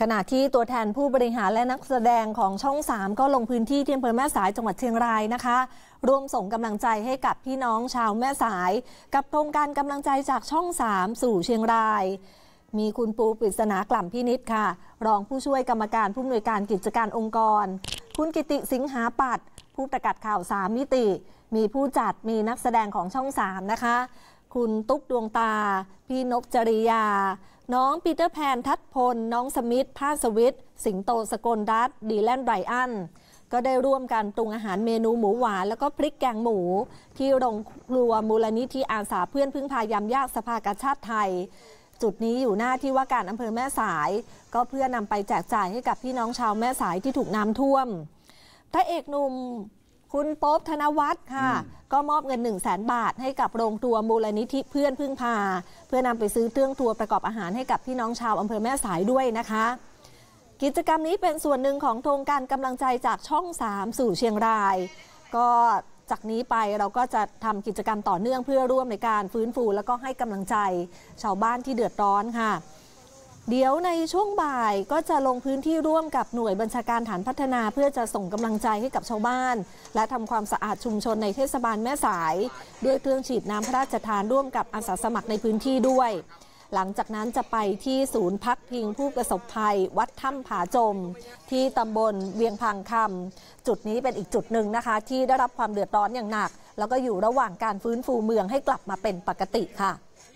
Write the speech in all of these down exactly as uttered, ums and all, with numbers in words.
ขณะที่ตัวแทนผู้บริหารและนักแสดงของช่องสามก็ลงพื้นที่ที่อำเภอแม่สายจังหวัดเชียงรายนะคะร่วมส่งกำลังใจให้กับพี่น้องชาวแม่สายกับโครงการกำลังใจจากช่องสามสู่เชียงรายมีคุณปูปริศนากล่ำพินิจค่ะรองผู้ช่วยกรรมการผู้อำนวยการกิจการองค์กรคุณกิติสิงหาปัตย์ผู้ประกาศข่าวสามมิติมีผู้จัดมีนักแสดงของช่องสามนะคะคุณตุ๊กดวงตาพี่นกจริยาน้องปีเตอร์แพนทัดพลน้องสมิธภาสวิทย์สิงโตสกลรัตน์ดีแลนด์ไรอันก็ได้ร่วมกันปรุงอาหารเมนูหมูหวานแล้วก็พริกแกงหมูที่โรงครัวมูลนิธิอาสาเพื่อนพึ่งพายามยากสภากาชาติไทยจุดนี้อยู่หน้าที่ว่าการอำเภอแม่สายก็เพื่อนำไปแจกจ่ายให้กับพี่น้องชาวแม่สายที่ถูกน้ำท่วมพระเอกหนุ่มคุณโป๊ปธนวัฒน์ค่ะก็มอบเงิน หนึ่งแสน บาทให้กับโรงครัวมูลนิธิเพื่อนพึ่งพาเพื่อนำไปซื้อเครื่องครัวประกอบอาหารให้กับพี่น้องชาวอำเภอแม่สายด้วยนะคะกิจกรรมนี้เป็นส่วนหนึ่งของโครงการกำลังใจจากช่องสามสู่เชียงรายก็จากนี้ไปเราก็จะทำกิจกรรมต่อเนื่องเพื่อร่วมในการฟื้นฟูแล้วก็ให้กำลังใจชาวบ้านที่เดือดร้อนค่ะเดี๋ยวในช่วงบ่ายก็จะลงพื้นที่ร่วมกับหน่วยบัญชาการฐานพัฒนาเพื่อจะส่งกำลังใจให้กับชาวบ้านและทำความสะอาดชุมชนในเทศบาลแม่สายด้วยเครื่องฉีดน้ำพระราชทานร่วมกับอาสาสมัครในพื้นที่ด้วยหลังจากนั้นจะไปที่ศูนย์พักพิงผู้ประสบภัยวัดถ้ำผาจมที่ตำบลเวียงพังคำจุดนี้เป็นอีกจุดหนึ่งนะคะที่ได้รับความเดือดร้อนอย่างหนักแล้วก็อยู่ระหว่างการฟื้นฟูเมืองให้กลับมาเป็นปกติค่ะ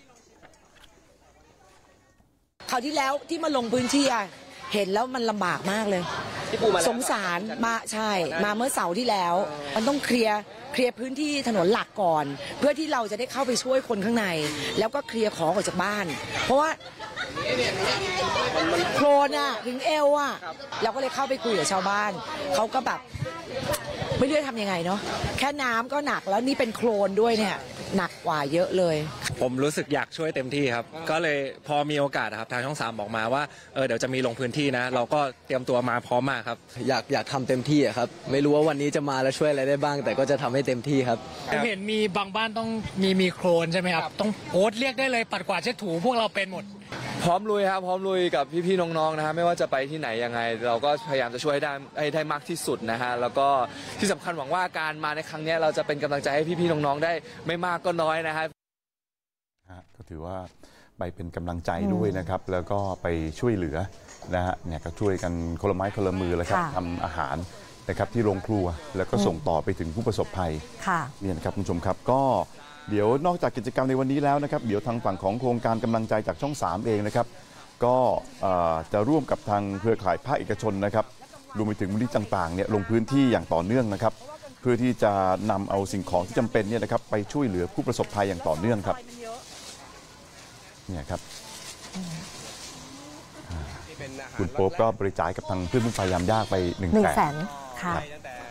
คราวที่แล้วที่มาลงพื้นที่เห็นแล้วมันลำบากมากเลยสงสารมาใช่มาเมื่อเสาร์ที่แล้วมันต้องเคลียร์เคลียร์พื้นที่ถนนหลักก่อนเพื่อที่เราจะได้เข้าไปช่วยคนข้างในแล้วก็เคลียร์ของออกจากบ้านเพราะว่าโคลนอ่ะถึงเอวอ่ะเราก็เลยเข้าไปคุยกับชาวบ้านเขาก็แบบไม่รู้จะทำยังไงเนาะแค่น้ำก็หนักแล้วนี่เป็นโคลนด้วยเนี่ยหนักกว่าเยอะเลยผมรู้สึกอยากช่วยเต็มที่ครับก็เลยพอมีโอกาสครับทางช่องสามบอกมาว่าเออเดี๋ยวจะมีลงพื้นที่นะเราก็เตรียมตัวมาพร้อมมากครับอยากอยากทำเต็มที่ครับไม่รู้ว่าวันนี้จะมาแล้วช่วยอะไรได้บ้างแต่ก็จะทำให้เต็มที่ครับผมเห็นมีบางบ้านต้องมีมีโคลนใช่ไหมครับต้องโพสเรียกได้เลยปัดกวาดเช็ดถูพวกเราเป็นหมดพร้อมลุยครับพร้อมลุยกับพี่ๆน้องๆนะฮะไม่ว่าจะไปที่ไหนยังไงเราก็พยายามจะช่วยให้ได้ให้ได้มากที่สุดนะฮะแล้วก็ที่สำคัญหวังว่าการมาในครั้งนี้เราจะเป็นกำลังใจให้พี่ๆน้องๆได้ไม่มากก็น้อยนะฮะก็ถือว่าไปเป็นกำลังใจด้วยนะครับแล้วก็ไปช่วยเหลือนะฮะเนี่ยก็ช่วยกันคนละไม้คนละมือแล้วครับทำอาหารนะครับที่โรงครัวแล้วก็ส่งต่อไปถึงผู้ประสบภัยเนี่ยนะครับคุณผู้ชมครับก็เดี๋ยวนอกจากกิจกรรมในวันนี้แล้วนะครับเดี๋ยวทางฝั่งของโครงการกำลังใจจากช่องสามเองนะครับก็จะร่วมกับทางเครือข่ายภาคเอกชนนะครับรวมไปถึงมูลนิธิต่างๆเนี่ยลงพื้นที่อย่างต่อเนื่องนะครับเพื่อที่จะนำเอาสิ่งของที่จำเป็นเนี่ยนะครับไปช่วยเหลือผู้ประสบภัยอย่างต่อเนื่องครับเนี่ยครับคุณโป๊ปก็บริจาคกับทางเพื่อนพึ่งพายามยากไปหนึ่งแสนค่ะ